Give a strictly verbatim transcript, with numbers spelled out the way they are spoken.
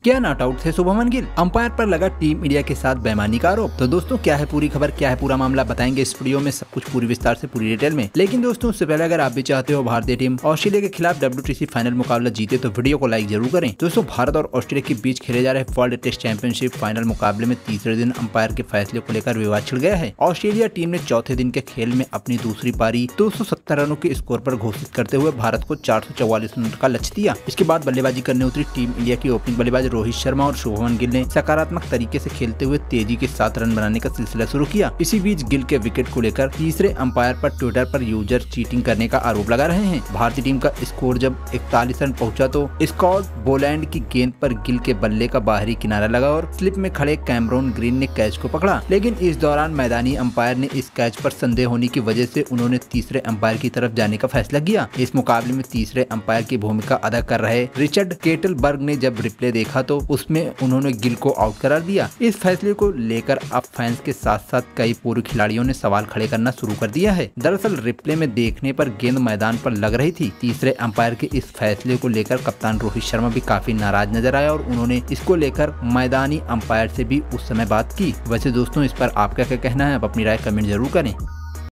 क्या not out थे Shubman Gill? Umpire पर लगा टीम इंडिया के साथ बेईमानी का आरोप। तो दोस्तों क्या है पूरी खबर, क्या है पूरा मामला, बताएंगे इस वीडियो में सब कुछ पूरी विस्तार से, पूरी डिटेल में। लेकिन दोस्तों उससे पहले अगर आप भी चाहते हो भारतीय टीम ऑस्ट्रेलिया के खिलाफ डब्ल्यूटीसी फाइनल मुकाबला जीते तो वीडियो को लाइक जरूर करें। दोस्तों भारत और ऑस्ट्रेलिया के बीच खेले जा रहे वर्ल्ड टेस्ट चैंपियनशिप फाइनल मुकाबले में तीसरे दिन अंपायर के फैसले को लेकर विवाद छिड़ गया है। ऑस्ट्रेलिया टीम ने चौथे दिन के खेल में अपनी दूसरी पारी दो सौ सत्तर रनों के स्कोर पर घोषित करते हुए भारत को चार सौ चौवालीस रन का लक्ष्य दिया। इसके बाद बल्लेबाजी करने उतरी टीम इंडिया की ओपनिंग बल्लेबाज रोहित शर्मा और शुभमन गिल ने सकारात्मक तरीके से खेलते हुए तेजी के साथ रन बनाने का सिलसिला शुरू किया। इसी बीच गिल के विकेट को लेकर तीसरे अंपायर पर ट्विटर पर यूजर चीटिंग करने का आरोप लगा रहे हैं। भारतीय टीम का स्कोर जब इकतालीस रन पहुंचा तो स्कॉट बोलैंड की गेंद पर गिल के बल्ले का बाहरी किनारा लगा और स्लिप में खड़े कैमरून ग्रीन ने कैच को पकड़ा। लेकिन इस दौरान मैदानी अंपायर ने इस कैच पर संदेह होने की वजह से उन्होंने तीसरे अंपायर की तरफ जाने का फैसला किया। इस मुकाबले में तीसरे अंपायर की भूमिका अदा कर रहे रिचर्ड केटलबर्ग ने जब रिप्ले देखा तो उसमें उन्होंने गिल को आउट करार दिया। इस फैसले को लेकर अब फैंस के साथ साथ कई पूर्व खिलाड़ियों ने सवाल खड़े करना शुरू कर दिया है। दरअसल रिप्ले में देखने पर गेंद मैदान पर लग रही थी। तीसरे अंपायर के इस फैसले को लेकर कप्तान रोहित शर्मा भी काफी नाराज नजर आया और उन्होंने इसको लेकर मैदानी अंपायर से भी उस समय बात की। वैसे दोस्तों इस पर आपका क्या कहना है, आप अपनी राय कमेंट जरूर करें।